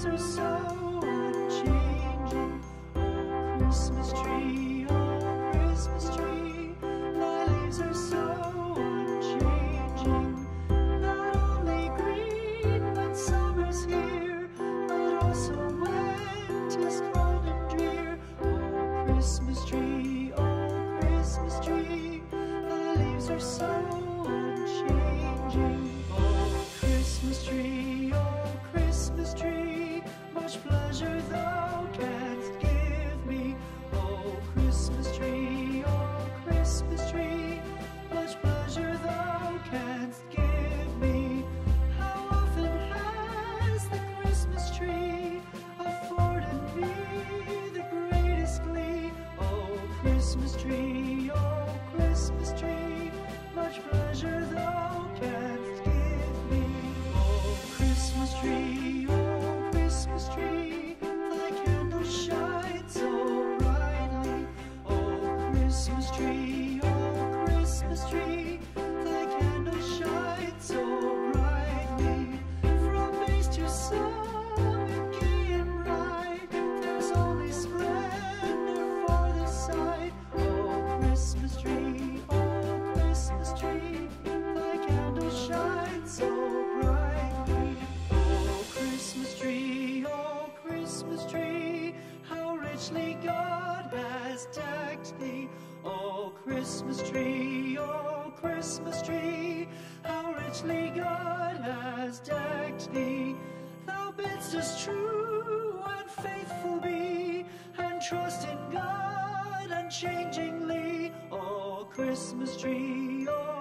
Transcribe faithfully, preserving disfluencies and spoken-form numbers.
leaves are so unchanging. Oh, Christmas tree, oh, Christmas tree, thy leaves are so unchanging. Not only green when summer's here, but also when 'tis cold and drear. Oh, Christmas tree, oh, Christmas tree, thy leaves are so unchanging. Oh, Christmas tree, oh, Christmas tree, much pleasure thou canst give me. Oh, Christmas tree, oh, Christmas tree, much pleasure thou canst give me. How often has the Christmas tree afforded me the greatest glee? Oh, Christmas tree, oh, Christmas tree, much pleasure thou canst give me. Oh, Christmas tree, oh, Christmas tree, thy candles shine so brightly. Oh, Christmas tree, oh, Christmas tree, thy candles shine so brightly. From base to summit, gay and bright, there's only splendor for the sight. Oh, Christmas tree, oh, Christmas tree, thy candles shine so brightly. Oh, Christmas tree, oh, Christmas tree, how richly God has decked thee. Oh, Christmas tree, oh, Christmas tree, how richly God has decked thee. Thou bidst us true and faithful be, and trust in God unchangingly. Oh, Christmas tree, oh,